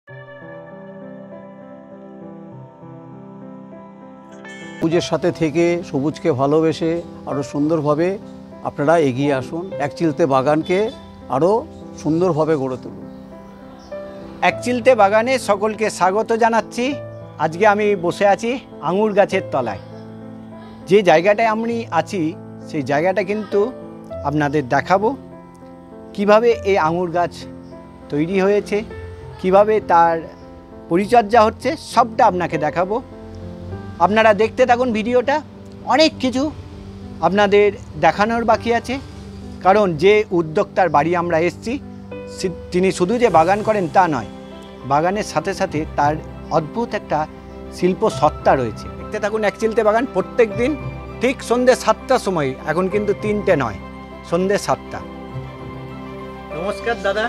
সবুজের সাথে থেকে সবুজকে ভালোবেসে আরও সুন্দরভাবে আপনারা এগিয়ে আসুন। একচিলতে বাগানকে আরও সুন্দরভাবে গড়ে তুলুন। একচিলতে বাগানে সকলকে স্বাগত জানাচ্ছি। আজকে আমি বসে আছি আঙুর গাছের তলায়। যে জায়গাটায় আমি আছি সেই জায়গাটা কিন্তু আপনাদের দেখাবো কিভাবে এই আঙুর গাছ তৈরি হয়েছে, কিভাবে তার পরিচর্যা হচ্ছে, সবটা আপনাকে দেখাবো। আপনারা দেখতে থাকুন ভিডিওটা। অনেক কিছু আপনাদের দেখানোর বাকি আছে, কারণ যে উদ্যোক্তার বাড়ি আমরা এসেছি তিনি শুধু যে বাগান করেন তা নয়, বাগানের সাথে সাথে তার অদ্ভুত একটা শিল্প সত্তা রয়েছে। দেখতে থাকুন একচিলতে বাগান। প্রত্যেক দিন ঠিক সন্ধ্যে 7টার সময়, এখন কিন্তু 3টে নয়, সন্ধ্যে 7টা। নমস্কার দাদা।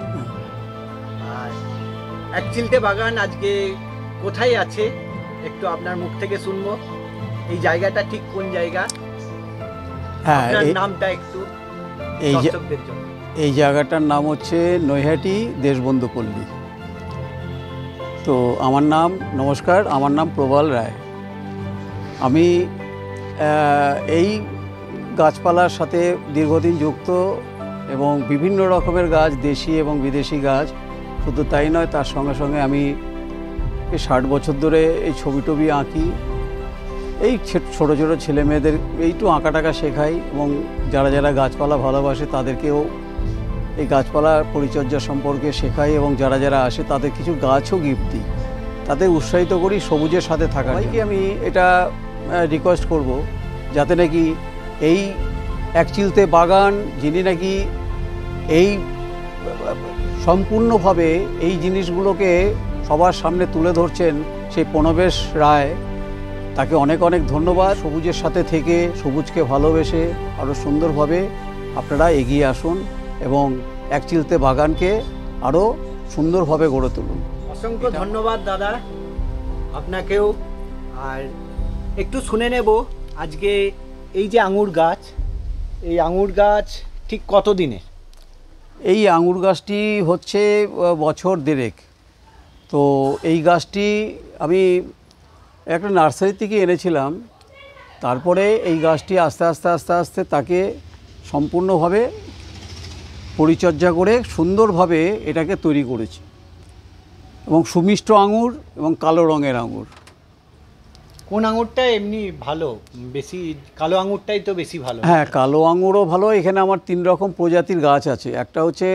আর একচিলতে বাগান আজকে কোথায় আছে একটু আপনার মুখ থেকে শুনবো। এই জায়গাটা ঠিক কোন জায়গা? হ্যাঁ, আপনার নামটা একটু দর্শকদের জন্য। এই জায়গাটার নাম হচ্ছে নৈহাটি দেশবন্ধু পল্লী। তো আমার নাম, নমস্কার, আমার নাম প্রবাল রায়। আমি এই গাছপালার সাথে দীর্ঘদিন যুক্ত এবং বিভিন্ন রকমের গাছ, দেশি এবং বিদেশি গাছ, শুধু তাই নয়, তার সঙ্গে সঙ্গে আমি 60 বছর ধরে এই ছবি টবি আঁকি। এই ছোটো ছোটো ছেলে মেয়েদের একটু আঁকা টাকা শেখাই এবং যারা যারা গাছপালা ভালোবাসে তাদেরকেও এই গাছপালার পরিচর্যা সম্পর্কে শেখাই এবং যারা যারা আসে তাদের কিছু গাছও গিফট দিই, তাদের উৎসাহিত করি সবুজের সাথে থাকা। সবাইকে আমি এটা রিকোয়েস্ট করব যাতে নাকি এই একচিলতে বাগান, যিনি নাকি এই সম্পূর্ণভাবে এই জিনিসগুলোকে সবার সামনে তুলে ধরছেন, সেই প্রণবেশ রায়, তাকে অনেক অনেক ধন্যবাদ। সবুজের সাথে থেকে সবুজকে ভালোবেসে আরও সুন্দরভাবে আপনারা এগিয়ে আসুন এবং একচিলতে বাগানকে আরও সুন্দরভাবে গড়ে তুলুন। অসংখ্য ধন্যবাদ দাদা আপনাকেও। আর একটু শুনে নেব আজকে এই যে আঙুর গাছ, এই আঙুর গাছ ঠিক কত দিনের? এই আঙুর গাছটি হচ্ছে বছর দেড়েক। তো এই গাছটি আমি একটা নার্সারি থেকে এনেছিলাম। তারপরে এই গাছটি আস্তে আস্তে আস্তে আস্তে তাকে সম্পূর্ণভাবে পরিচর্যা করে সুন্দরভাবে এটাকে তৈরি করেছি এবং সুমিষ্ট আঙুর এবং কালো রঙের আঙুর। কোন আঙুরটা এমনি ভালো? বেশি কালো আঙুরটাই তো বেশি ভালো। হ্যাঁ, কালো আঙুরও ভালো। এখানে আমার 3 রকম প্রজাতির গাছ আছে। একটা হচ্ছে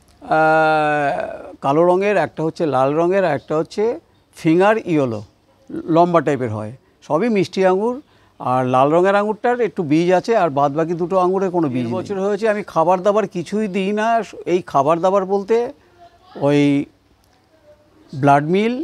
কালো রঙের, একটা হচ্ছে লাল রঙের, আর একটা হচ্ছে ফিঙ্গার ইয়েলো, লম্বা টাইপের হয়। সবই মিষ্টি আঙুর। আর লাল রঙের আঙুরটার একটু বীজ আছে, আর বাদ বাকি দুটো আঙুরে কোনো বীজ। বছর হয়েছে আমি খাবার দাবার কিছুই দিই না। এই খাবার দাবার বলতে ওই ব্লাড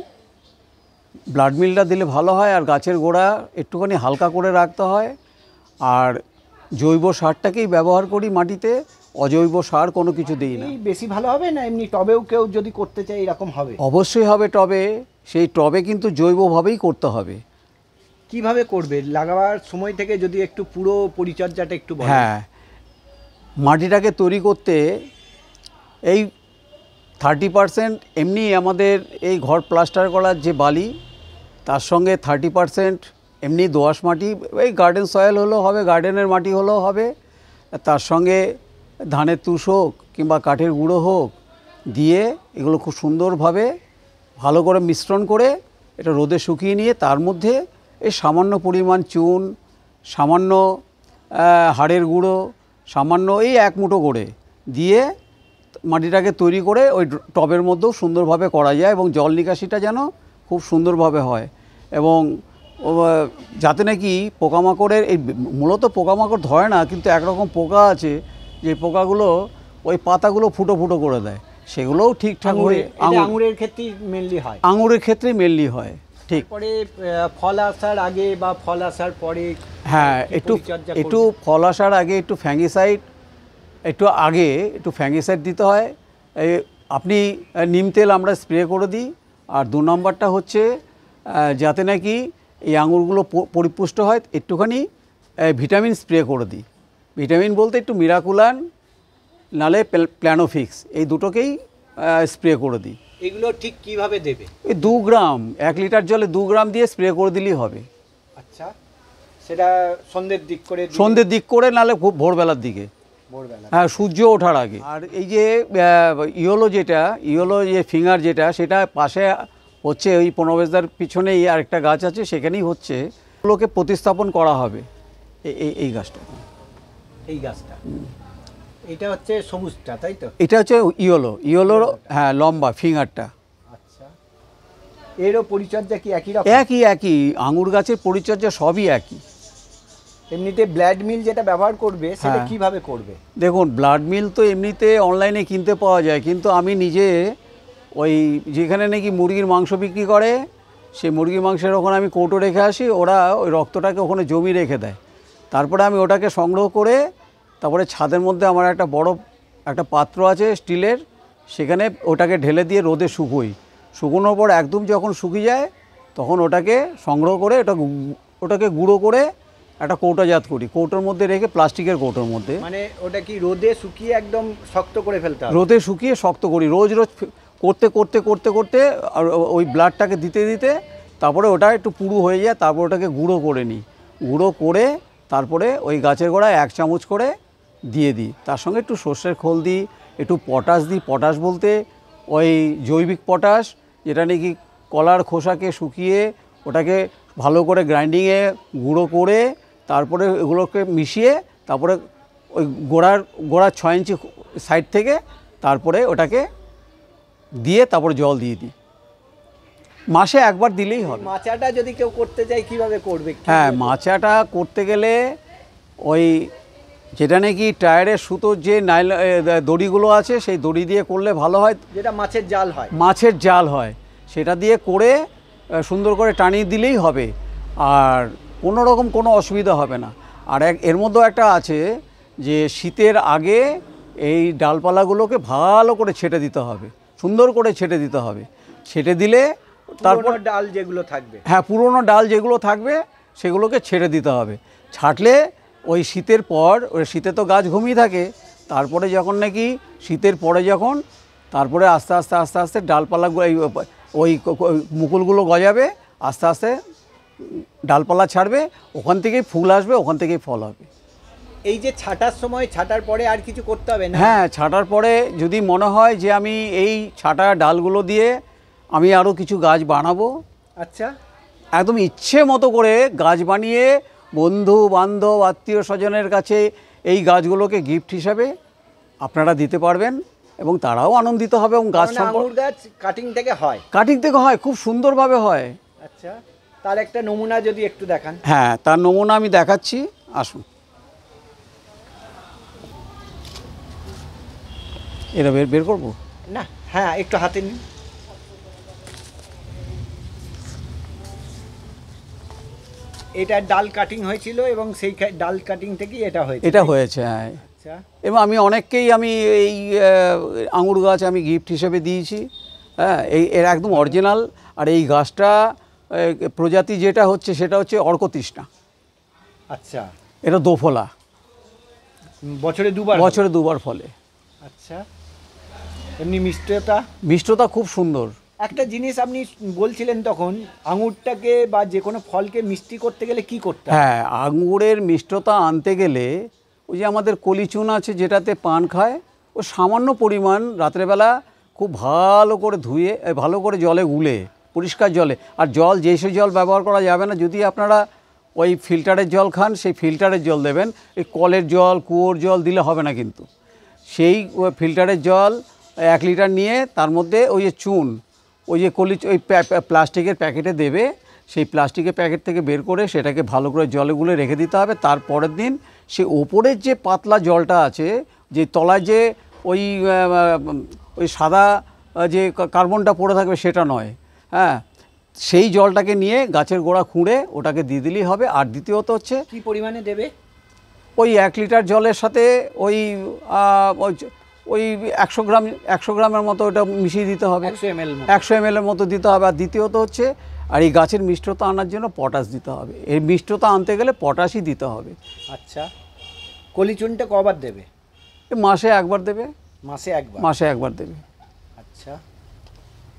মিলটা দিলে ভালো হয়, আর গাছের গোড়া একটুখানি হালকা করে রাখতে হয়। আর জৈব সারটাকেই ব্যবহার করি মাটিতে, অজৈব সার কোনো কিছু দিই না। বেশি ভালো হবে না এমনি টবেও কেউ যদি করতে চায় এরকম হবে? অবশ্যই হবে টবে। সেই টবে কিন্তু জৈবভাবেই করতে হবে। কিভাবে করবে লাগাবার সময় থেকে যদি একটু পুরো পরিচর্যাটা একটু বলেন। হ্যাঁ, মাটিটাকে তৈরি করতে এই 30% এমনি আমাদের এই ঘর প্লাস্টার করার যে বালি, তার সঙ্গে 30% এমনি দোআঁশ মাটি, এই গার্ডেন সয়েল হলেও হবে, গার্ডেনের মাটি হলেও হবে। তার সঙ্গে ধানের তুষ হোক কিংবা কাঠের গুঁড়ো হোক দিয়ে এগুলো খুব সুন্দরভাবে ভালো করে মিশ্রণ করে এটা রোদে শুকিয়ে নিয়ে তার মধ্যে এই সামান্য পরিমাণ চুন, সামান্য হাড়ের গুঁড়ো, সামান্য এই 1 মুঠো করে দিয়ে মাটিটাকে তৈরি করে ওই টবের মধ্যেও সুন্দরভাবে করা যায় এবং জল নিকাশিটা যেন খুব সুন্দরভাবে হয় এবং যাতে নাকি পোকামাকড়ের এই মূলত পোকামাকড় ধরে না, কিন্তু একরকম পোকা আছে যে পোকাগুলো ওই পাতাগুলো ফুটো ফুটো করে দেয়, সেগুলোও ঠিকঠাক হয়ে আঙুরের ক্ষেত্রে মেনলি হয়। আঙুরের ক্ষেত্রে মেনলি হয়। ঠিক। পরে ফল আসার আগে বা ফল আসার পরে, হ্যাঁ, একটু ফল আসার আগে একটু ফ্যাঙ্গিসাইড দিতে হয়। আপনি নিম তেল আমরা স্প্রে করে দিই। আর 2 নম্বরটা হচ্ছে যাতে নাকি এই আঙুরগুলো পরিপুষ্ট হয়, একটুখানি ভিটামিন স্প্রে করে দিই। ভিটামিন বলতে একটু মিরাকুলান নালে প্ল্যানোফিক্স, এই দুটোকেই স্প্রে করে দিই। এগুলো ঠিক কিভাবে দেবে? এই 2 গ্রাম 1 লিটার জলে 2 গ্রাম দিয়ে স্প্রে করে দিলেই হবে। আচ্ছা, সেটা সন্ধ্যের দিক করে সন্ধ্যের দিক করে, নাহলে খুব ভোরবেলার দিকে, ভোরবেলা। হ্যাঁ সূর্য ওঠার আগে। আর এই যে ইয়েলো যে ফিঙ্গার যেটা, সেটা পাশে হচ্ছে ওই প্রণবেশদার পিছনেই আরেকটা গাছ আছে, সেখানেই হচ্ছে, ওগুলোকে প্রতিস্থাপন করা হবে এই গাছটা। এই গাছটা, এটা হচ্ছে সবুজটা, তাই তো? এটা হচ্ছে ইয়েলোর, হ্যাঁ লম্বা ফিঙ্গারটা। আচ্ছা, এরও পরিচর্যা কি একই রকম? একই আঙুর গাছের পরিচর্যা সবই একই। এমনিতে ব্লাড মিল যেটা ব্যবহার করবে সেটা হ্যাঁ। কিভাবে করবে? দেখুন, ব্লাড মিল তো এমনিতে অনলাইনে কিনতে পাওয়া যায়, কিন্তু আমি নিজে ওই যেখানে নাকি মুরগির মাংস বিক্রি করে, সেই মুরগির মাংসের ওখানে আমি কৌটো রেখে আসি, ওরা ওই রক্তটাকে ওখানে জমি রেখে দেয়। তারপরে আমি ওটাকে সংগ্রহ করে, তারপরে ছাদের মধ্যে আমার একটা বড় একটা পাত্র আছে স্টিলের, সেখানে ওটাকে ঢেলে দিয়ে রোদে শুকোনোর পর একদম যখন শুকিয়ে যায়, তখন ওটাকে সংগ্রহ করে ওটাকে গুঁড়ো করে একটা কৌটোজাত করি, কৌটোর মধ্যে রেখে, প্লাস্টিকের কৌটোর মধ্যে। মানে ওটা কি রোদে শুকিয়ে একদম শক্ত করে ফেলতে হবে? রোদে শুকিয়ে শক্ত করি, রোজ করতে আর ওই ব্লাডটাকে দিতে তারপরে ওটা একটু পুরু হয়ে যায়, তারপর ওটাকে গুঁড়ো করে নিই, গুঁড়ো করে তারপরে ওই গাছের গোড়ায় 1 চামচ করে দিয়ে দিই। তার সঙ্গে একটু সর্ষের খোল দিই, একটু পটাশ দিই। পটাশ বলতে ওই জৈবিক পটাশ, যেটা নাকি কলার খোসাকে শুকিয়ে ওটাকে ভালো করে গ্রাইন্ডিংয়ে গুঁড়ো করে, তারপরে এগুলোকে মিশিয়ে, তারপরে ওই গোড়ার 6 ইঞ্চি সাইড থেকে তারপরে ওটাকে দিয়ে তারপরে জল দিয়ে দিই। মাসে একবার দিলেই হবে। মাচাটা যদি কেউ করতে চায় কিভাবে করবে? হ্যাঁ, মাচাটা করতে গেলে ওই যেটা নাকি টায়ারের সুতোর যে দড়িগুলো আছে, সেই দড়ি দিয়ে করলে ভালো হয়, যেটা মাছের জাল হয়। মাছের জাল হয়, সেটা দিয়ে করে সুন্দর করে টানিয়ে দিলেই হবে, আর কোনো রকম কোনো অসুবিধা হবে না। আর এর মধ্যেও একটা আছে যে শীতের আগে এই ডালপালাগুলোকে ভালো করে ছেটে দিতে হবে, সুন্দর করে ছেটে দিতে হবে। ছেটে দিলে তারপর ডাল যেগুলো থাকবে, হ্যাঁ পুরনো ডাল যেগুলো থাকবে সেগুলোকে ছেড়ে দিতে হবে। ছাঁটলে ওই শীতের পর, ওই শীতে তো গাছ ঘুমিয়ে থাকে, তারপরে যখন নাকি শীতের পরে যখন তারপরে আস্তে আস্তে ডালপালাগুলো ওই মুকুলগুলো গজাবে, আস্তে আস্তে ডালপালা ছাড়বে, ওখান থেকেই ফুল আসবে, ওখান থেকেই ফল হবে। এই যে ছাটার সময়, ছাটার পরে আর কিছু করতে হবে না? হ্যাঁ, ছাটার পরে যদি মনে হয় যে আমি এই ছাটা ডালগুলো দিয়ে আমি আরও কিছু গাছ বানাবো, আচ্ছা, একদম ইচ্ছে মতো করে গাছ বানিয়ে বন্ধু বান্ধব আত্মীয় স্বজনের কাছে এই গাছগুলোকে গিফট হিসাবে আপনারা দিতে পারবেন, এবং তারাও আনন্দিত হবে। এবং গাছ আঙুর গাছ কাটিং থেকে হয়? কাটিং থেকে হয়, খুব সুন্দরভাবে হয়। আচ্ছা, তার একটা নমুনা যদি একটু দেখান। হ্যাঁ, তার নমুনা আমি দেখাচ্ছি, আসুন। এটা বের করবো না? হ্যাঁ, একটু হাতে নিন। এটা ডাল কাটিং হয়েছিল এবং সেই ডাল কাটিং থেকেই এটা হয়েছে। হ্যাঁ। আচ্ছা, এবং আমি অনেককেই আমি এই আঙুর গাছ আমি গিফট হিসেবে দিয়েছি। হ্যাঁ, এর একদম অরিজিনাল। আর এই গাছটা প্রজাতি যেটা হচ্ছে সেটা হচ্ছে অর্কতৃষ্ণা। আচ্ছা, এটা দোফলা, বছরে দুবার ফলে। আচ্ছা, এমনি মিষ্টতা খুব সুন্দর। একটা জিনিস আপনি বলছিলেন তখন, আঙুরটাকে বা যে কোনো ফলকে মিষ্টি করতে গেলে কি করতে হয়? হ্যাঁ, আঙুরের মিষ্টতা আনতে গেলে ওই যে আমাদের কলিচুন আছে যেটাতে পান খায়, ও সামান্য পরিমাণ রাত্রেবেলা খুব ভালো করে ধুয়ে, ভালো করে জলে গুলে, পরিষ্কার জলে, আর যেই জল ব্যবহার করা যাবে না, যদি আপনারা ওই ফিল্টারের জল খান, সেই ফিল্টারের জল দেবেন। এই কলের জল, কুয়োর জল দিলে হবে না, কিন্তু সেই ফিল্টারের জল 1 লিটার নিয়ে তার মধ্যে ওই যে চুন, ওই যে ওই প্লাস্টিকের প্যাকেটে দেবে, সেই প্লাস্টিকের প্যাকেট থেকে বের করে সেটাকে ভালো করে জলে গুলে রেখে দিতে হবে। তারপরের দিন সে ওপরের যে পাতলা জলটা আছে, যে তলায় যে ওই সাদা যে কার্বনটা পড়ে থাকবে সেটা নয়, হ্যাঁ, সেই জলটাকে নিয়ে গাছের গোড়া খুঁড়ে ওটাকে দিয়ে দিলেই হবে। আর দ্বিতীয়ত হচ্ছে, কি পরিমাণে দেবে? ওই 1 লিটার জলের সাথে ওই 100 গ্রামের মতো ওটা মিশিয়ে দিতে হবে, 100 ml মতো দিতে হবে। আর দ্বিতীয়ত হচ্ছে, আর এই গাছের মিষ্টতা আনার জন্য পটাশ দিতে হবে। এই মিষ্টতা আনতে গেলে পটাশই দিতে হবে। আচ্ছা, কলিচুনটা কবার দেবে? মাসে একবার দেবে। মাসে একবার দেবে। আচ্ছা,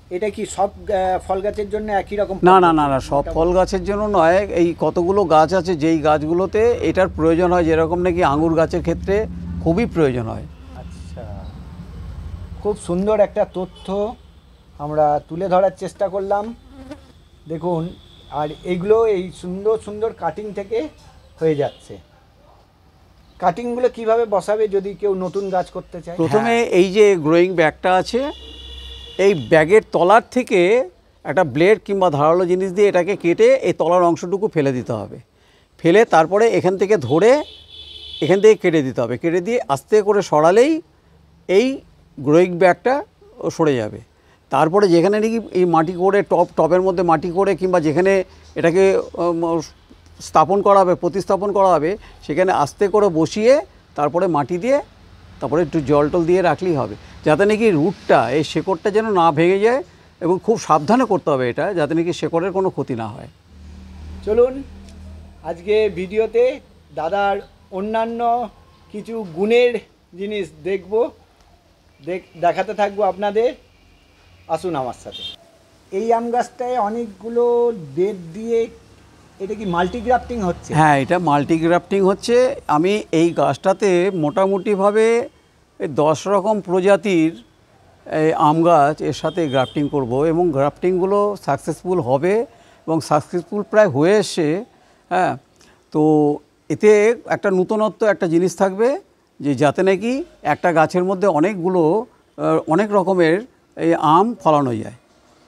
এটা কি সব ফল গাছের জন্য একই রকম? না না না না, সব ফল গাছের জন্য নয়। এই কতগুলো গাছ আছে যেই গাছগুলোতে এটার প্রয়োজন হয়, যেরকম নাকি আঙুর গাছের ক্ষেত্রে খুবই প্রয়োজন হয়। আচ্ছা, খুব সুন্দর একটা তথ্য আমরা তুলে ধরার চেষ্টা করলাম। দেখুন, আর এইগুলো এই সুন্দর সুন্দর কাটিং থেকে হয়ে যাচ্ছে। কাটিংগুলো কিভাবে বসাবে যদি কেউ নতুন গাছ করতে চায়? প্রথমে এই যে গ্রোয়িং ব্যাগটা আছে, এই ব্যাগের তলার থেকে একটা ব্লেড কিংবা ধারালো জিনিস দিয়ে এটাকে কেটে এই তলার অংশটুকু ফেলে দিতে হবে। ফেলে তারপরে এখান থেকে ধরে এখান থেকে কেটে দিতে হবে। কেটে দিয়ে আস্তে করে সরালেই এই গ্রোয়িং ব্যাগটা সরে যাবে। তারপরে যেখানে নাকি এই মাটি করে টবের মধ্যে মাটি করে কিংবা যেখানে এটাকে স্থাপন করা হবে, প্রতিস্থাপন করা হবে, সেখানে আস্তে করে বসিয়ে তারপরে মাটি দিয়ে তারপরে একটু জল টল দিয়ে রাখলেই হবে, যাতে নাকি রুটটা, এই শেকড়টা যেন না ভেঙে যায়। এবং খুব সাবধানে করতে হবে এটা, যাতে নাকি শেকড়ের কোনো ক্ষতি না হয়। চলুন আজকে ভিডিওতে দাদার অন্যান্য কিছু গুণের জিনিস দেখব, দেখাতে থাকবো আপনাদের। আসুন আমার সাথে। এই আম গাছটায় অনেকগুলো ডেট দিয়ে, এটা কি মাল্টিগ্রাফটিং হচ্ছে? হ্যাঁ, এটা মাল্টিগ্রাফটিং হচ্ছে। আমি এই গাছটাতে মোটামুটিভাবে 10 রকম প্রজাতির এই আম গাছ এর সাথে গ্রাফটিং করব, এবং গ্রাফটিংগুলো সাকসেসফুল হবে এবং সাকসেসফুল প্রায় হয়ে এসছে। হ্যাঁ, তো এতে একটা নূতনত্ব একটা জিনিস থাকবে, যে যাতে নাকি একটা গাছের মধ্যে অনেকগুলো অনেক রকমের এই আম ফলানো যায়।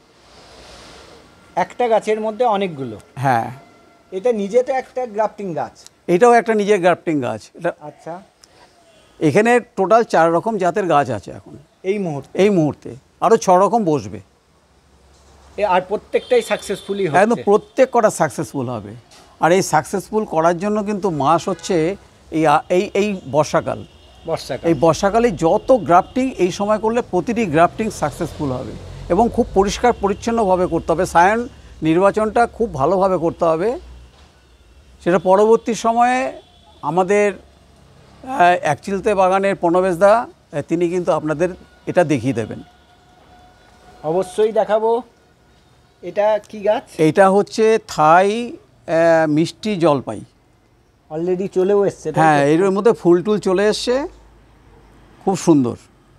একটা গাছের মধ্যে অনেকগুলো? হ্যাঁ, এটা নিজে তো একটা গ্রাফটিং গাছ? এটাও একটা নিজের গ্রাফটিং গাছ। এটা আচ্ছা, এখানে টোটাল 4 রকম জাতের গাছ আছে এখন এই মুহূর্তে। আরও 6 রকম বসবে। আর প্রত্যেকটাই সাকসেসফুলি একদম প্রত্যেক কটা সাকসেসফুল হবে। আর এই সাকসেসফুল করার জন্য কিন্তু মাস হচ্ছে এই বর্ষাকাল। এই বর্ষাকালে যত গ্রাফটিং এই সময় করলে প্রতিটি গ্রাফটিং সাকসেসফুল হবে, এবং খুব পরিষ্কার পরিচ্ছন্নভাবে করতে হবে। সায়ান নির্বাচনটা খুব ভালোভাবে করতে হবে। সেটা পরবর্তী সময়ে আমাদের একচিলতে বাগানের প্রণবেশদা তিনি কিন্তু আপনাদের এটা দেখিয়ে দেবেন। অবশ্যই দেখাবো। এটা কি গাছ? এইটা হচ্ছে থাই মিষ্টি জলপাই। অলরেডি চলেও এসছে? হ্যাঁ, এর মধ্যে ফুল টুল চলে এসছে, খুব সুন্দর।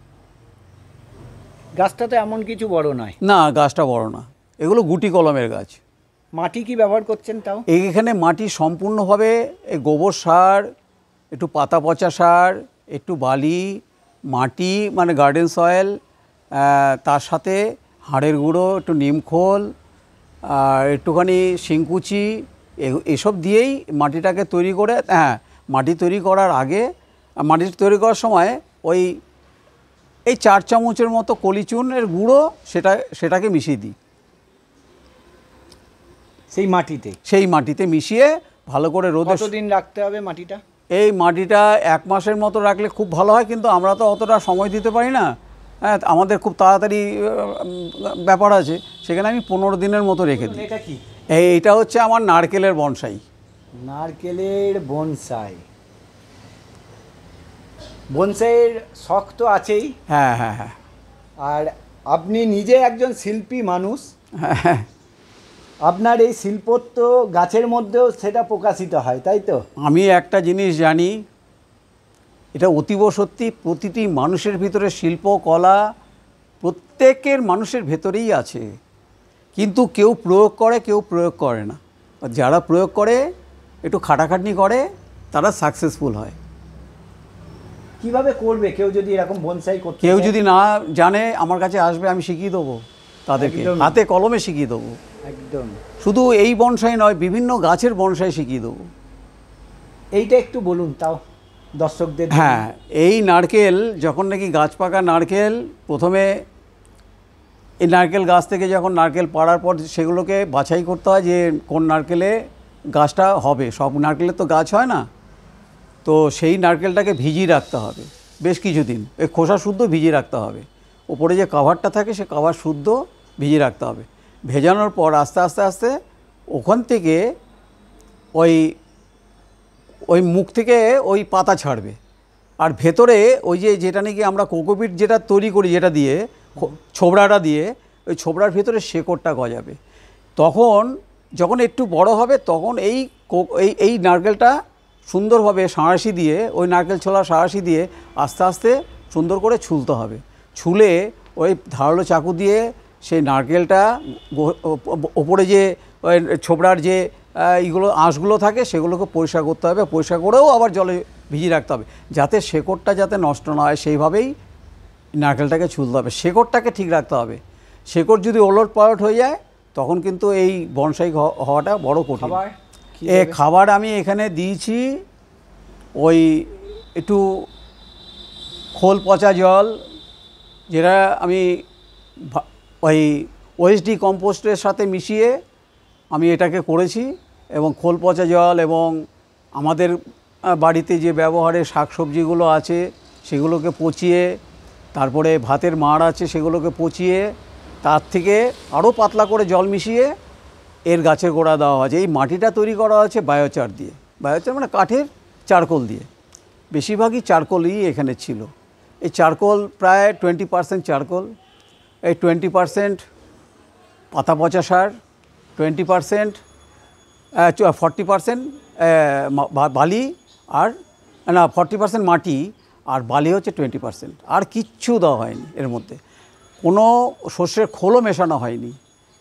গাছটা তো এমন কিছু বড় নয়? না, গাছটা বড় না, এগুলো গুটি কলমের গাছ। মাটি কি ব্যবহার করছেন তাও? এইখানে মাটি সম্পূর্ণভাবে গোবর সার, একটু পাতা পচা সার, একটু বালি মাটি মানে গার্ডেন সয়েল, তার সাথে হাড়ের গুঁড়ো, একটু নিমখোল আর একটুখানি শিংকুচি, এসব দিয়েই মাটিটাকে তৈরি করে। হ্যাঁ, মাটি তৈরি করার আগে, মাটি তৈরি করার সময় এই 4 চামচের মতো কলিচুনের গুঁড়ো সেটাকে মিশিয়ে দিই সেই মাটিতে মিশিয়ে ভালো করে রোদে। কতদিন রাখতে হবে মাটিটা? এই মাটিটা 1 মাসের মতো রাখলে খুব ভালো হয়, কিন্তু আমরা তো অতটা সময় দিতে পারি না। হ্যাঁ, আমাদের খুব তাড়াতাড়ি ব্যাপার আছে, সেখানে আমি 15 দিনের মতো রেখে দিই। এটা কি? এইটা হচ্ছে আমার নারকেলের বনসাই। নারকেলের বনসাই। বনসাইয়ের শখ তো আছেই। হ্যাঁ হ্যাঁ হ্যাঁ। আর আপনি নিজে একজন শিল্পী মানুষ। হ্যাঁ, আপনার এই শিল্পত্ব গাছের মধ্যেও সেটা প্রকাশিত হয়, তাই তো? আমি একটা জিনিস জানি, এটা অতীব সত্যি, প্রতিটি মানুষের ভিতরে শিল্প কলা প্রত্যেকের মানুষের ভেতরেই আছে, কিন্তু কেউ প্রয়োগ করে, কেউ প্রয়োগ করে না। যারা প্রয়োগ করে, একটু খাটাখাটনি করে, তারা সাকসেসফুল হয়। কিভাবে করবে কেউ যদি এরকম বনসাই করতে? কেউ যদি না জানে, আমার কাছে আসবে, আমি শিখিয়ে দেবো তাদেরকে, হাতে কলমে শিখিয়ে দেবো। একদম। শুধু এই বনসাই নয়, বিভিন্ন গাছের বনসাই শিখিয়ে দেবো। এইটা একটু বলুন তাও দর্শকদের। হ্যাঁ, এই নারকেল যখন নাকি গাছ পাকা নারকেল, প্রথমে এই নারকেল গাছ থেকে যখন নারকেল পাড়ার পর সেগুলোকে বাছাই করতে হয় যে কোন নারকেলে গাছটা হবে। সব নারকেলের তো গাছ হয় না, তো সেই নারকেলটাকে ভিজিয়ে রাখতে হবে বেশ কিছুদিন। এই খোসা শুদ্ধ ভিজিয়ে রাখতে হবে, ওপরে যে কাভারটা থাকে সে কাভার শুদ্ধ ভিজিয়ে রাখতে হবে। ভেজানোর পর আস্তে আস্তে আস্তে ওখান থেকে ওই মুখ থেকে ওই পাতা ছাড়বে, আর ভেতরে ওই যেটা নাকি আমরা কোকোপিট যেটা তৈরি করি, যেটা দিয়ে ছোবড়াটা দিয়ে ওই ছোবড়ার ভিতরে শেকড়টা গজাবে। তখন যখন একটু বড় হবে তখন এই নারকেলটা সুন্দরভাবে সাঁড়াশি দিয়ে, ওই নারকেল ছোলা সাঁড়াশি দিয়ে আস্তে আস্তে সুন্দর করে ছুলতে হবে। ছুলে ওই ধারালো চাকু দিয়ে সেই নারকেলটা ওপরে যে ওই ছোবড়ার যে এইগুলো আঁশগুলো থাকে সেগুলোকে পরিষ্কার করতে হবে। পরিষ্কার করেও আবার জলে ভিজিয়ে রাখতে হবে, যাতে শেকড়টা যাতে নষ্ট না হয় সেইভাবেই নারকেলটাকে ছুলতে হবে। শেকড়টাকে ঠিক রাখতে হবে। শেকড় যদি ওলট পালট হয়ে যায় তখন কিন্তু এই বনসাই হওয়াটা বড় কঠিন। খাবার আমি এখানে দিয়েছি ওই একটু খোল পচা জল, যেটা আমি ওই ওএসডি কম্পোস্টের সাথে মিশিয়ে আমি এটাকে করেছি, এবং খোল পচা জল এবং আমাদের বাড়িতে যে ব্যবহারের শাকসবজিগুলো আছে সেগুলোকে পচিয়ে, তারপরে ভাতের মাড় আছে সেগুলোকে পচিয়ে তার থেকে আরও পাতলা করে জল মিশিয়ে এর গাছের গোড়া দেওয়া হয়েছে। এই মাটিটা তৈরি করা হয়েছে বায়োচার দিয়ে। বায়োচার মানে কাঠের চারকোল দিয়ে, বেশিরভাগই চারকোলই এখানে ছিল। এই চারকোল প্রায় 20% চারকোল, এই 20% পাতা পচা সার, 20% 40% বালি, আর না 40% মাটি, আর বালি হচ্ছে 20%। আর কিচ্ছু দেওয়া হয়নি এর মধ্যে, কোনো শস্যের খোলও মেশানো হয়নি,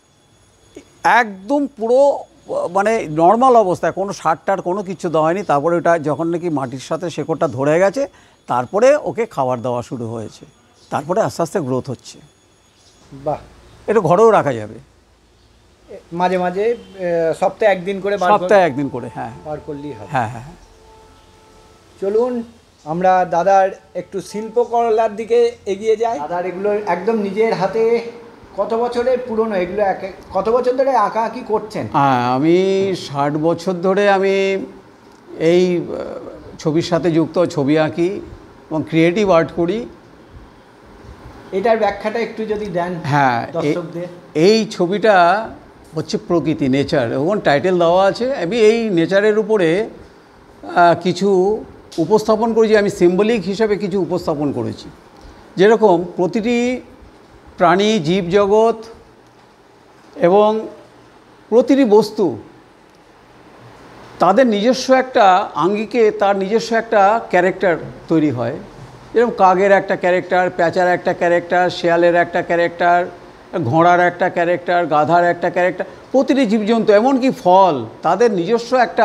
একদম পুরো মানে নর্মাল অবস্থায়, কোনো সার টার কোনো কিছু দেওয়া হয়নি। তারপরে ওটা যখন নাকি মাটির সাথে শেকড়টা ধরে গেছে তারপরে ওকে খাবার দেওয়া শুরু হয়েছে, তারপরে আস্তে আস্তে গ্রোথ হচ্ছে। বাহ, এটা ঘরেও রাখা যাবে, মাঝে মাঝে সপ্তাহে একদিন করে, হ্যাঁ বার করলেই হবে। হ্যাঁ হ্যাঁ। চলুন আমরা দাদার একটু শিল্পকলার দিকে এগিয়ে যাই। দাদার এগুলো একদম নিজের হাতে কত বছরের পুরনো এগুলো? কত বছর ধরে আঁকা আঁকি করছেন? হ্যাঁ, আমি 60 বছর ধরে আমি এই ছবির সাথে যুক্ত, ছবি আঁকি এবং ক্রিয়েটিভ আর্ট করি। এটার ব্যাখ্যাটা একটু যদি দেন। হ্যাঁ, দর্শকদের। এই ছবিটা হচ্ছে প্রকৃতি, নেচার, এবং টাইটেল দেওয়া আছে। আমি এই নেচারের উপরে কিছু উপস্থাপন করেছি, আমি সিম্বলিক হিসাবে কিছু উপস্থাপন করেছি। যেরকম প্রতিটি প্রাণী, জীবজগৎ এবং প্রতিটি বস্তু তাদের নিজস্ব একটা আঙ্গিকে, তার নিজস্ব একটা ক্যারেক্টার তৈরি হয়। যেরকম কাকের একটা ক্যারেক্টার, প্যাঁচার একটা ক্যারেক্টার, শেয়ালের একটা ক্যারেক্টার, ঘোড়ার একটা ক্যারেক্টার, গাধার একটা ক্যারেক্টার, প্রতিটি জীবজন্তু এমনকি ফল তাদের নিজস্ব একটা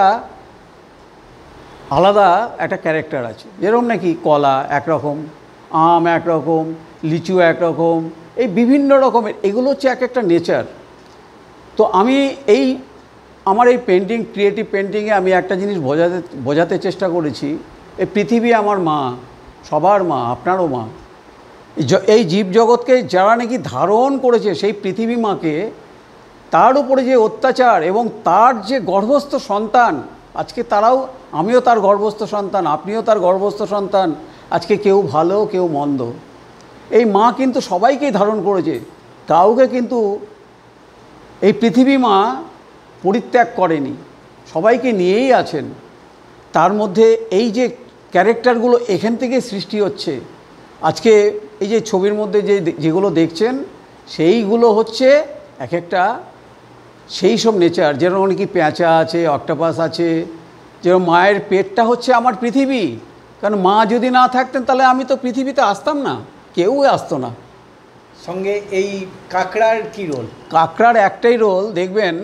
আলাদা একটা ক্যারেক্টার আছে। যেরকম নাকি কলা একরকম, আম একরকম, লিচু একরকম, এই বিভিন্ন রকমের, এগুলো হচ্ছে এক একটা নেচার। তো আমি আমার এই পেন্টিং, ক্রিয়েটিভ পেন্টিংয়ে আমি একটা জিনিস বোঝাতে চেষ্টা করেছি। এই পৃথিবী আমার মা, সবার মা, আপনারও মা। এই জীবজগৎকে যারা নাকি ধারণ করেছে সেই পৃথিবী মাকে, তার উপরে যে অত্যাচার এবং তার যে গর্ভস্থ সন্তান, আজকে আমিও তার গর্ভস্থ সন্তান, আপনিও তার গর্ভস্থ সন্তান। আজকে কেউ ভালো, কেউ মন্দ। এই মা কিন্তু সবাইকেই ধারণ করেছে, কাউকে কিন্তু এই পৃথিবী মা পরিত্যাগ করেনি, সবাইকে নিয়েই আছেন। তার মধ্যে এই যে ক্যারেক্টারগুলো এখান থেকে সৃষ্টি হচ্ছে। আজকে এই যে ছবির মধ্যে যেগুলো দেখছেন সেইগুলো হচ্ছে এক একটা সেই সব নেচার। যেরকম নাকি পেঁচা আছে, অক্টোপাস আছে। যেরকম মায়ের পেটটা হচ্ছে আমার পৃথিবী, কারণ মা যদি না থাকতেন তাহলে আমি তো পৃথিবীতে আসতাম না, কেউ আসতো না। সঙ্গে এই কাঁকড়ার কী রোল? কাঁকড়ার একটাই রোল, দেখবেন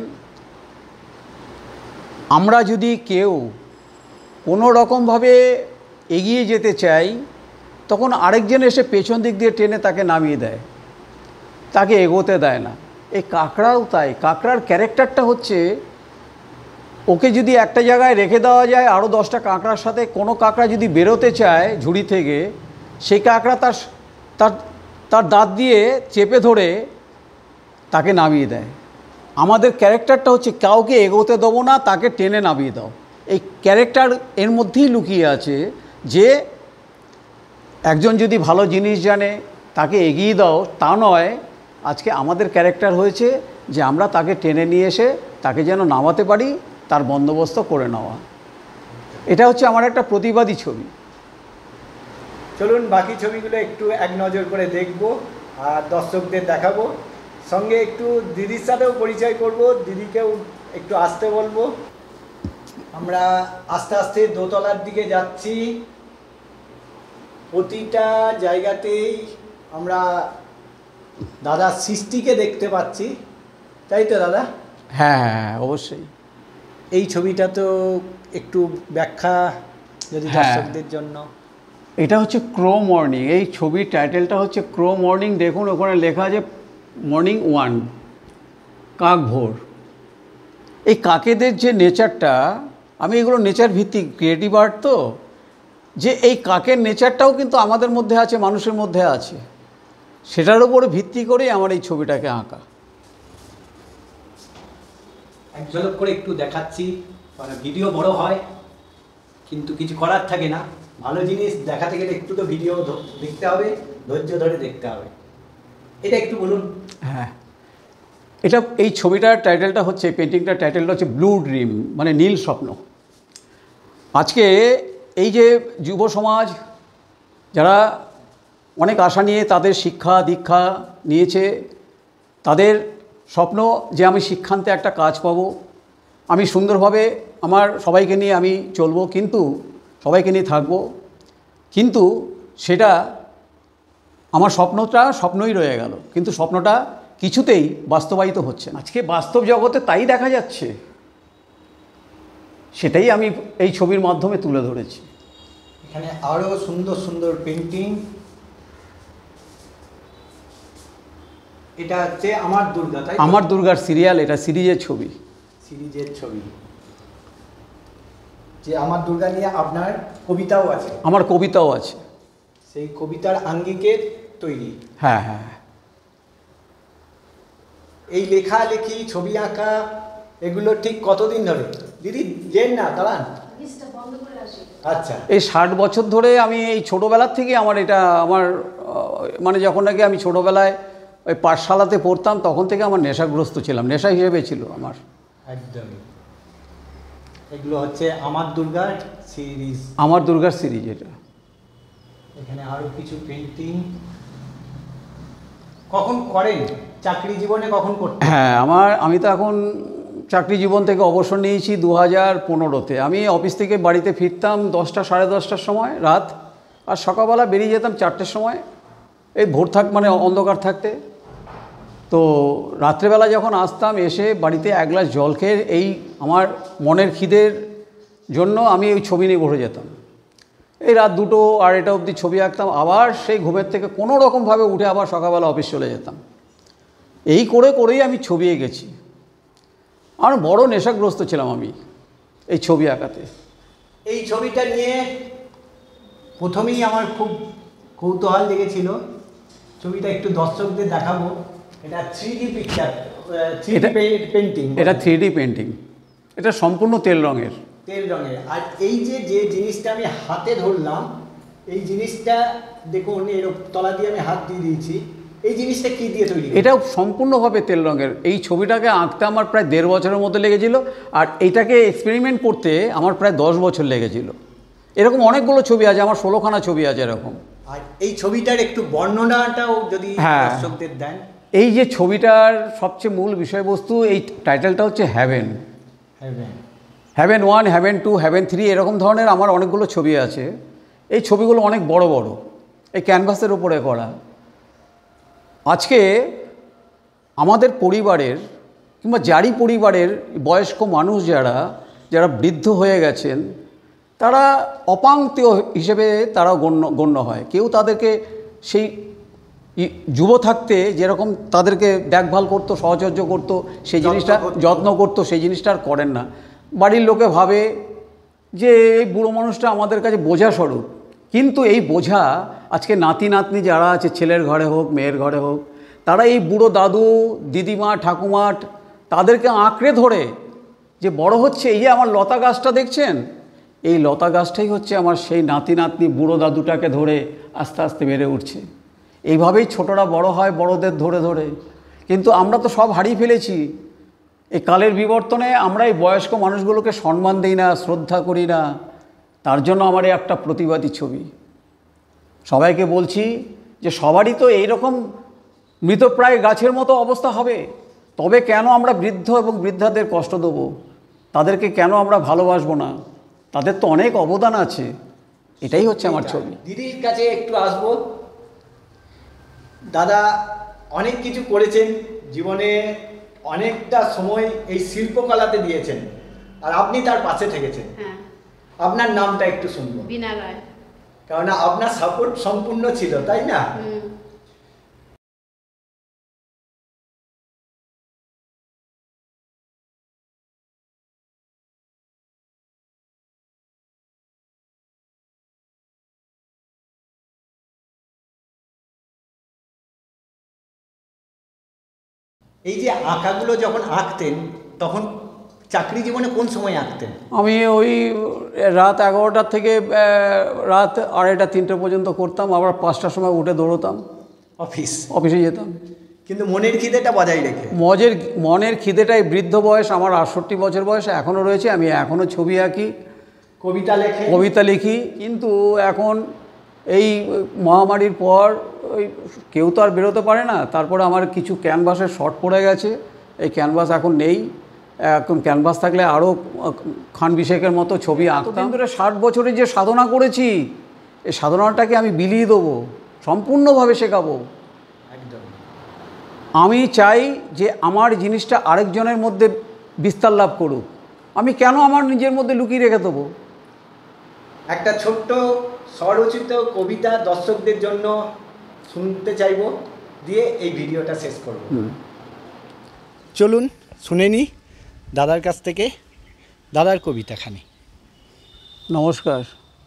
আমরা যদি কেউ কোনো রকমভাবে এগিয়ে যেতে চাই তখন আরেকজন এসে পেছন দিক দিয়ে টেনে তাকে নামিয়ে দেয়, তাকে এগোতে দেয় না। এই কাঁকড়াও তাই। কাঁকড়ার ক্যারেক্টারটা হচ্ছে, ওকে যদি একটা জায়গায় রেখে দেওয়া যায়, আরও 10টা কাঁকড়ার সাথে কোনো কাঁকড়া যদি বেরোতে চায় ঝুড়ি থেকে, সেই কাঁকড়া তার দাঁত দিয়ে চেপে ধরে তাকে নামিয়ে দেয়। আমাদের ক্যারেক্টারটা হচ্ছে কাউকে এগোতে দেবো না, তাকে টেনে নামিয়ে দাও। এই ক্যারেক্টার এর মধ্যেই লুকিয়ে আছে যে একজন যদি ভালো জিনিস জানে তাকে এগিয়ে দাও, তা নয়। আজকে আমাদের ক্যারেক্টার হয়েছে যে আমরা তাকে টেনে নিয়ে এসে তাকে যেন নামাতে পারি, তার বন্দোবস্ত করে নেওয়া। এটা হচ্ছে আমার একটা প্রতিবাদী ছবি। চলুন বাকি ছবিগুলো একটু এক নজর করে দেখব আর দর্শকদের দেখাবো। সঙ্গে একটু দিদির সাথেও পরিচয় করব, দিদিকেও একটু আসতে বলবো। আমরা আস্তে আস্তে দোতলার দিকে যাচ্ছি। প্রতিটা জায়গাতেই আমরা দাদার সৃষ্টিকে দেখতে পাচ্ছি, তাই তো দাদা? হ্যাঁ হ্যাঁ অবশ্যই। এই ছবিটা তো একটু ব্যাখ্যা যদি দর্শকদের জন্য। এটা হচ্ছে ক্রো মর্নিং, এই ছবির টাইটেলটা হচ্ছে ক্রো মর্নিং। দেখুন ওখানে লেখা আছে মর্নিং 1, কাক ভোর। এই কাকেদের যে নেচারটা, আমি এগুলো নেচার ভিত্তিক ক্রিয়েটিভ আর্ট তো, যে এই কাকের নেচারটাও কিন্তু আমাদের মধ্যে আছে, মানুষের মধ্যে আছে, সেটার উপরে ভিত্তি করেই আমার এই ছবিটাকে আঁকা। এক ঝলক করে একটু দেখাচ্ছি, মানে ভিডিও বড় হয় কিন্তু কিছু করার থাকে না। ভালো জিনিস দেখাতে গেলে একটু তো ভিডিও দেখতে হবে, ধৈর্য ধরে দেখতে হবে। এটা একটু বলুন। হ্যাঁ, এটা এই ছবিটার টাইটেলটা হচ্ছে, পেন্টিংটার টাইটেলটা হচ্ছে ব্লু ড্রিম, মানে নীল স্বপ্ন। আজকে এই যে যুব সমাজ যারা অনেক আশা নিয়ে তাদের শিক্ষা দীক্ষা নিয়েছে, তাদের স্বপ্ন যে আমি শিক্ষান্তে একটা কাজ পাবো, আমি সুন্দরভাবে আমার সবাইকে নিয়ে আমি চলবো, কিন্তু সবাইকে নিয়ে থাকবো, কিন্তু সেটা আমার স্বপ্নটা স্বপ্নই রয়ে গেল, কিন্তু স্বপ্নটা কিছুতেই বাস্তবায়িত হচ্ছে না। আজকে বাস্তব জগতে তাই দেখা যাচ্ছে, সেটাই আমি এই ছবির মাধ্যমে তুলে ধরেছি। এখানে আরও সুন্দর সুন্দর পেন্টিং। এটা হচ্ছে আমার দুর্গা, তাই আমার দুর্গার সিরিয়াল, এটা সিরিজের ছবি। সিরিজের ছবি, যে আমার দুর্গা নিয়ে আপনার কবিতাও আছে। আমার কবিতাও আছে। সেই কবিতার আঙ্গিকে তৈরি। হ্যাঁ হ্যাঁ। এই লেখালেখি ছবি আঁকা এগুলো ঠিক কতদিন ধরে? দিদি জেন না, দাঁড়ান। আচ্ছা, এই 60 বছর ধরে আমি এই ছোটোবেলার থেকে আমার এটা আমার মানে যখন নাকি আমি ছোটোবেলায় ওই পাঠশালাতে পড়তাম তখন থেকে আমার নেশাগ্রস্ত ছিলাম, নেশা হিসেবে ছিল আমার। একদমই। এগুলো হচ্ছে আমার দুর্গার সিরিজ। আমার দুর্গার সিরিজ এটা। এখানে আরও কিছু পেন্টিং। কখন করেন চাকরি জীবনে, কখন করতেন? হ্যাঁ, আমি তো এখন চাকরি জীবন থেকে অবসর নিয়েছি 2015-তে। আমি অফিস থেকে বাড়িতে ফিরতাম 10টা সাড়ে 10টার সময় রাত, আর সকালবেলা বেরিয়ে যেতাম 4টের সময়, এই ভোর মানে অন্ধকার থাকতে। তো রাত্রেবেলা যখন আসতাম, এসে বাড়িতে এক গ্লাস জল খেয়ে এই আমার মনের খিদের জন্য আমি ওই ছবি নিয়ে বসে যেতাম। এই রাত 2টো 2:30 অবধি ছবি আঁকতাম, আবার সেই ঘুমের থেকে কোনো রকমভাবে উঠে আবার সকালবেলা অফিস চলে যেতাম। এই করেই আমি ছবি এঁকেছি। আর বড় নেশাগ্রস্ত ছিলাম আমি এই ছবি আঁকাতে। এই ছবিটা নিয়ে প্রথমেই আমার খুব কৌতূহল লেগেছিল। ছবিটা একটু দর্শকদের দেখাবো। এটা 3D পিকচার, 3D পেন্টিং। এটা 3D পেন্টিং, এটা সম্পূর্ণ তেল রঙের। আর এই যে জিনিসটা আমি হাতে ধরলাম, এই জিনিসটা দেখুন, এর তলা দিয়ে আমি হাত দিয়ে দিয়েছি। এই জিনিসটা কি দিয়ে তৈরি? এটাও সম্পূর্ণভাবে তেল রঙের। এই ছবিটাকে আঁকতে আমার প্রায় 1.5 বছরের মতো লেগেছিল, আর এইটাকে এক্সপেরিমেন্ট করতে আমার প্রায় 10 বছর লেগেছিল। এরকম অনেকগুলো ছবি আছে, আমার 16খানা ছবি আছে এরকম। আর এই ছবিটার একটু বর্ণনাটাও যদি দর্শকদের দেন। এই যে ছবিটার সবচেয়ে মূল বিষয়বস্তু, এই টাইটেলটা হচ্ছে হ্যাভেন। হ্যাভেন 1, হ্যাভেন 2, হ্যাভেন 3, এরকম ধরনের আমার অনেকগুলো ছবি আছে। এই ছবিগুলো অনেক বড় বড়, এই ক্যানভাসের উপরে করা। আজকে আমাদের পরিবারের কিংবা যারই পরিবারের বয়স্ক মানুষ যারা বৃদ্ধ হয়ে গেছেন, তারা অপাঙ্ক্তেয় হিসেবে তারা গণ্য হয়। কেউ তাদেরকে সেই যুব থাকতে যেরকম তাদেরকে দেখভাল করতো, সহচর্য করতো, সেই জিনিসটা যত্ন করতো, সেই জিনিসটা আর করেন না। বাড়ির লোকে ভাবে যে এই বুড়ো মানুষটা আমাদের কাছে বোঝা স্বরূপ, কিন্তু এই বোঝা আজকে নাতি নাতনি যারা আছে, ছেলের ঘরে হোক মেয়ের ঘরে হোক, তারা এই বুড়ো দাদু দিদিমা ঠাকুমা তাদেরকে আঁকড়ে ধরে যে বড় হচ্ছে। এই যে আমার লতা গাছটা দেখছেন, এই লতা গাছটাই হচ্ছে আমার সেই নাতি নাতনি বুড়ো দাদুটাকে ধরে আস্তে আস্তে বেড়ে উঠছে। এইভাবেই ছোটরা বড় হয়, বড়দের ধরে ধরে। কিন্তু আমরা তো সব হারিয়ে ফেলেছি। এই কালের বিবর্তনে আমরা এই বয়স্ক মানুষগুলোকে সম্মান দিই না, শ্রদ্ধা করি না। তার জন্য আমার এই একটা প্রতিবাদী ছবি। সবাইকে বলছি যে সবারই তো এইরকম মৃতপ্রায় গাছের মতো অবস্থা হবে। তবে কেন আমরা বৃদ্ধ এবং বৃদ্ধাদের কষ্ট দেব? তাদেরকে কেন আমরা ভালোবাসবো না? তাদের তো অনেক অবদান আছে। এটাই হচ্ছে আমার ছবি। দিদির কাছে একটু আসবো। দাদা অনেক কিছু করেছেন জীবনে, অনেকটা সময় এই শিল্পকলাতে দিয়েছেন, আর আপনি তার পাশে থেকেছেন। হ্যাঁ, আপনার নামটা একটু শুনবো, বিনা রায়। কারণ আপনার সাপোর্ট সম্পূর্ণ ছিল, তাই না? এই যে আঁকাগুলো যখন আঁকতেন, তখন চাকরি জীবনে কোন সময় আঁকতেন? আমি ওই রাত 11টার থেকে রাত 2:30 3টে পর্যন্ত করতাম, আবার 5টার সময় উঠে দৌড়তাম, অফিসে যেতাম। কিন্তু মনের খিদেটা বজায় রেখে। মনের খিদেটাই বৃদ্ধ বয়স, আমার 68 বছর বয়স এখনও রয়েছে। আমি এখনও ছবি আঁকি, কবিতা লিখি। কিন্তু এখন এই মহামারীর পর ওই কেউ তো আর বেরোতে পারে না। তারপরে আমার কিছু ক্যানভাসের শর্ট পড়ে গেছে, এই ক্যানভাস এখন নেই। এখন ক্যানভাস থাকলে আরও খান বিশেকের মতো ছবি আঁকতাম। ধরে 60 বছরের যে সাধনা করেছি, এই সাধনাটাকে আমি বিলিয়ে দেবো, সম্পূর্ণভাবে শেখাবো। একদম। আমি চাই যে আমার জিনিসটা আরেকজনের মধ্যে বিস্তার লাভ করুক। আমি কেন আমার নিজের মধ্যে লুকিয়ে রেখে দেবো? একটা ছোট্ট স্বরচিত কবিতা দর্শকদের জন্য শুনতে চাইবো, দিয়ে এই ভিডিওটা শেষ করব। চলুন শুনে নিই দাদার কাছ থেকে দাদার কবিতাখানি। নমস্কার।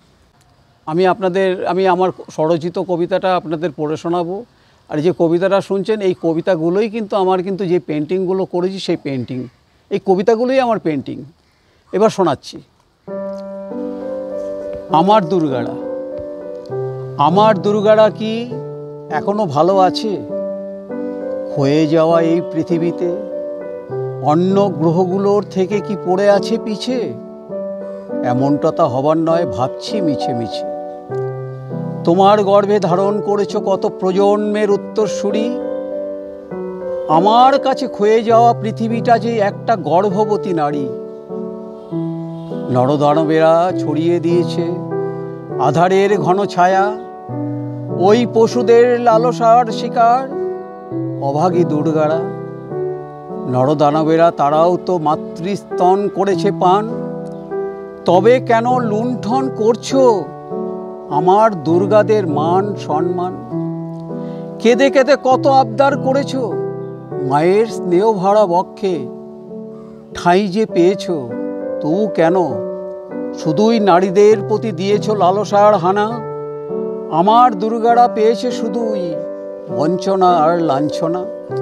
আমি আমার স্বরচিত কবিতাটা আপনাদের পড়ে শোনাবো। আর যে কবিতাটা শুনছেন, এই কবিতাগুলোই কিন্তু আমার যে পেন্টিংগুলো করেছি সেই পেন্টিং, এই কবিতাগুলোই আমার পেন্টিং। এবার শোনাচ্ছি। আমার দুর্গারা কি এখনো ভালো আছে? ক্ষয়ে যাওয়া এই পৃথিবীতে অন্য গ্রহগুলোর থেকে কি পড়ে আছে পিছে? এমনটা তা হবার নয়, ভাবছি মিছে মিছে। তোমার গর্ভে ধারণ করেছো কত প্রজন্মের উত্তরসূরি। আমার কাছে ক্ষয়ে যাওয়া পৃথিবীটা যে একটা গর্ভবতী নারী। নরদানবেরা ছড়িয়ে দিয়েছে আধারের ঘন ছায়া, ওই পশুদের লালসার শিকার অভাগী দুর্গারা। নরদানবেরা তারাও তো মাতৃস্তন করেছে পান। তবে কেন লুণ্ঠন করছো আমার দুর্গাদের মান সম্মান? কেঁদে কেঁদে কত আবদার করেছো মায়ের স্নেহ ভরা বক্ষে। ঠাঁই যে পেয়েছো, তবু কেন শুধুই নারীদের প্রতি দিয়েছো লালসার হানা? আমার দুর্গারা পেয়েছে শুধুই বঞ্চনা আর লাঞ্ছনা।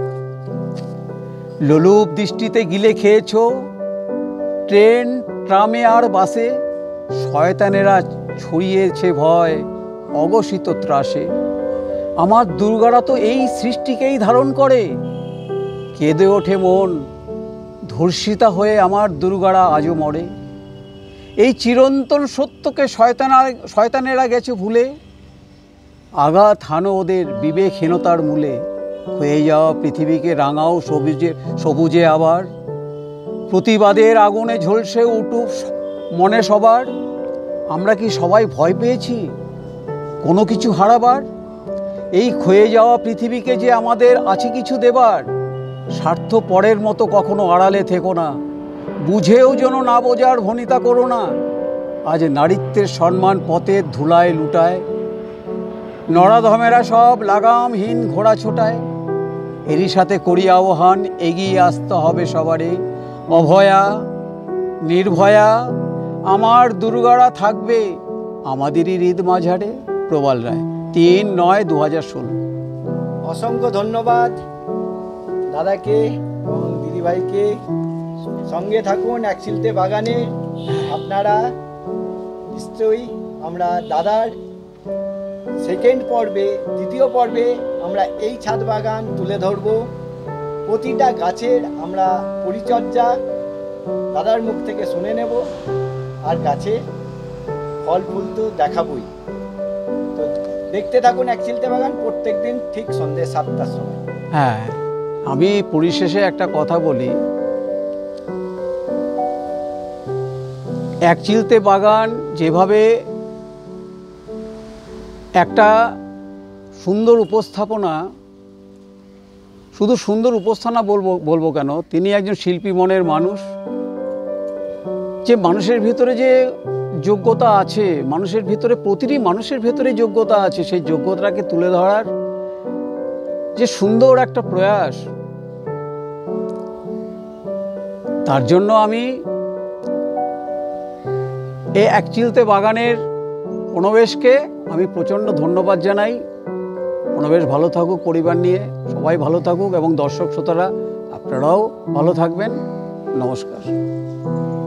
লোলুপ দৃষ্টিতে গিলে খেয়েছো ট্রেন, ট্রামে আর বাসে। শয়তানেরা ছড়িয়েছে ভয় অঘোষিত ত্রাসে। আমার দুর্গারা তো এই সৃষ্টিকেই ধারণ করে। কেঁদে ওঠে মন, ধর্ষিতা হয়ে আমার দুর্গারা আজও মরে। এই চিরন্তন সত্যকে শয়তানেরা গেছে ভুলে। আঘাত হানো ওদের বিবেকহীনতার মূলে। হয়ে যাওয়া পৃথিবীকে রাঙাও সবুজে আবার। প্রতিবাদের আগুনে ঝলসে উঠুক মনে সবার। আমরা কি সবাই ভয় পেয়েছি কোনো কিছু হারাবার? এই ক্ষয়ে যাওয়া পৃথিবীকে যে আমাদের আছে কিছু দেবার। স্বার্থ পরের মতো কখনো আড়ালে থেকো না, বুঝেও যেন না বোঝার ভনিতা করো না। আজ নারীত্বের সম্মান পথের ধুলায় লুটায়। নরাধমেরা সব লাগামহীন ঘোড়া ছোটায়। এরই সাথে করি আহ্বান, এগিয়ে আসতে হবে সবারই। অভয়া নির্ভয়া আমার দুর্গারা থাকবে আমাদেরই হৃদ মাঝারে। প্রবাল রায়, 3/9/2016। অসংখ্য ধন্যবাদ দাদাকে এবং দিদিভাইকে। সঙ্গে থাকুন একচিলতে বাগানে। আপনারা নিশ্চয়ই আমরা দাদার সেকেন্ড পর্বে, দ্বিতীয় পর্বে আমরা এই ছাদ বাগান তুলে ধরব। প্রতিটা গাছের আমরা পরিচর্যা দাদার মুখ থেকে শুনে নেব, আর গাছে ফল ফুল তো দেখাবই। তো দেখতে থাকুন একচিলতে বাগান প্রত্যেক দিন ঠিক সন্ধ্যে 7টার সময়। হ্যাঁ, আমি পরিশেষে একটা কথা বলি, এক চিলতে বাগান যেভাবে একটা সুন্দর উপস্থাপনা, শুধু সুন্দর উপস্থাপনা বলবো কেন, তিনি একজন শিল্পী মনের মানুষ, যে মানুষের ভিতরে যে যোগ্যতা আছে, মানুষের ভিতরে, প্রতিটি মানুষের ভিতরে যোগ্যতা আছে, সেই যোগ্যতাটাকে তুলে ধরার যে সুন্দর একটা প্রয়াস, তার জন্য আমি এই এক চিলতে বাগানের প্রণবেশকে আমি প্রচণ্ড ধন্যবাদ জানাই। প্রণবেশ ভালো থাকুক, পরিবার নিয়ে সবাই ভালো থাকুক, এবং দর্শক শ্রোতারা আপনারাও ভালো থাকবেন। নমস্কার।